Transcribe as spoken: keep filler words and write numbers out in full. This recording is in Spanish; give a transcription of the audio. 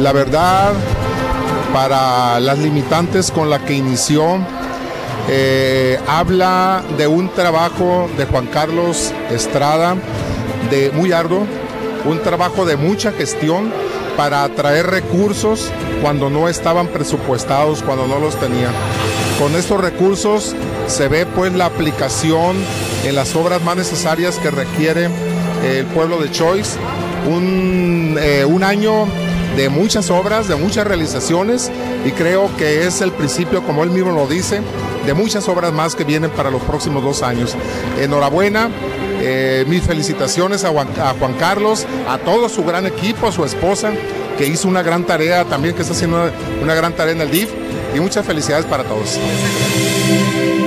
la verdad, para las limitantes con las que inició, eh, habla de un trabajo de Juan Carlos Estrada de muy arduo, un trabajo de mucha gestión para atraer recursos cuando no estaban presupuestados, cuando no los tenían. Con estos recursos se ve pues la aplicación en las obras más necesarias que requiere eh, el pueblo de Choix. Un, eh, un año de muchas obras, de muchas realizaciones, y creo que es el principio, como él mismo lo dice, de muchas obras más que vienen para los próximos dos años. Enhorabuena, eh, mis felicitaciones a Juan, a Juan Carlos, a todo su gran equipo, a su esposa, que hizo una gran tarea también, que está haciendo una, una gran tarea en el D I F, y muchas felicidades para todos.